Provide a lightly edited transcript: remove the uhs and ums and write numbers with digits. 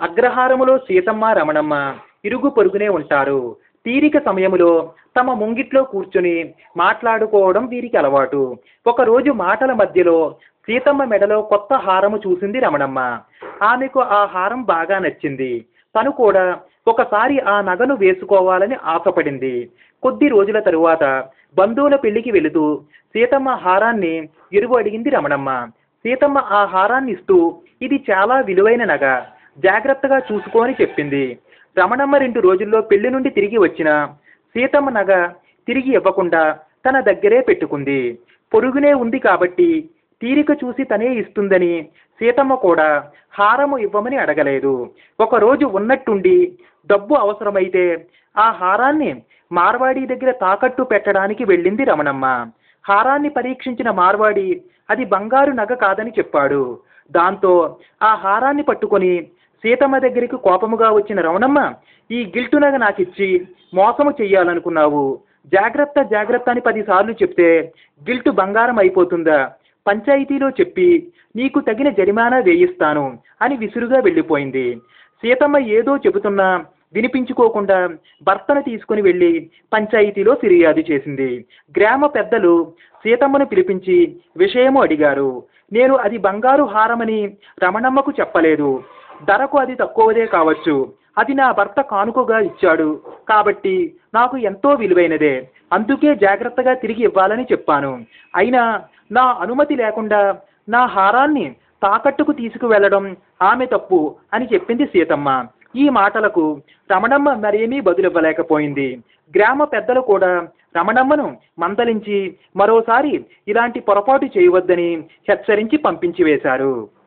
అగ్రహారములో సీతమ్మ రమణమ్మ ఇరుగు పొరుగునే ఉంటారు. తీరిక సమయములో తమ ముంగిట్లో కూర్చుని మాట్లాడుకోవడం వీరికి అలవాటు. ఒకరోజు మాటల మధ్యలో సీతమ్మ మెడలో కొత్త హారము చూసింది రమణమ్మ. ఆమెకు ఆ హారం బాగా నచ్చింది. తను కూడా ఒకసారి ఆ నగను వేసుకోవాలని ఆశపడింది. కొద్ది రోజుల తరువాత బంధువుల పెళ్లికి వెళుతూ సీతమ్మ హారాన్ని ఇరువు అడిగింది రమణమ్మ. సీతమ్మ ఆ హారాన్ని ఇస్తూ, ఇది చాలా విలువైన నగ, జాగ్రత్తగా చూసుకోని చెప్పింది. రమణమ్మ 2 రోజుల్లో పెళ్లి నుండి తిరిగి వచ్చిన సీతమ్మ నగ తిరిగి ఇవ్వకుండా తన దగ్గరే పెట్టుకుంది. పొరుగునే ఉంది కాబట్టి తీరిక చూసి తనే ఇస్తుందని సీతమ్మ కూడా హారము ఇవ్వమని అడగలేదు. ఒకరోజు ఉన్నట్టుండి డబ్బు అవసరమైతే ఆ హారాన్ని మార్వాడి దగ్గర తాకట్టు పెట్టడానికి వెళ్ళింది రమణమ్మ. హారాన్ని పరీక్షించిన మార్వాడి అది బంగారు నగ కాదని చెప్పాడు. దాంతో ఆ హారాన్ని పట్టుకొని సీతమ్మ దగ్గరికి కోపముగా వచ్చిన రమణమ్మ, ఈ గిల్టు నగ నాకిచ్చి మోసము చెయ్యాలనుకున్నావు, జాగ్రత్త జాగ్రత్త అని 10 సార్లు చెప్తే గిల్టు బంగారం అయిపోతుందా, పంచాయతీలో చెప్పి నీకు తగిన జరిమానా వేయిస్తాను అని విసురుగా వెళ్ళిపోయింది. సీతమ్మ ఏదో చెబుతున్నా వినిపించుకోకుండా భర్తను తీసుకుని వెళ్ళి పంచాయతీలో ఫిర్యాదు చేసింది. గ్రామ పెద్దలు సీతమ్మను పిలిపించి విషయము అడిగారు. నేను అది బంగారు హారమని రమణమ్మకు చెప్పలేదు. ధరకు అది తక్కువదే కావచ్చు. అది నా భర్త కానుకగా ఇచ్చాడు కాబట్టి నాకు ఎంతో విలువైనదే, అందుకే జాగ్రత్తగా తిరిగి ఇవ్వాలని చెప్పాను. అయినా నా అనుమతి లేకుండా నా హారాన్ని తాకట్టుకు తీసుకువెళ్లడం ఆమె తప్పు అని చెప్పింది సీతమ్మ. ఈ మాటలకు రమణమ్మ మరేమీ బదులివ్వలేకపోయింది. గ్రామ పెద్దలు కూడా రమణమ్మను మందలించి మరోసారి ఇలాంటి పొరపాటు చేయవద్దని హెచ్చరించి పంపించి వేశారు.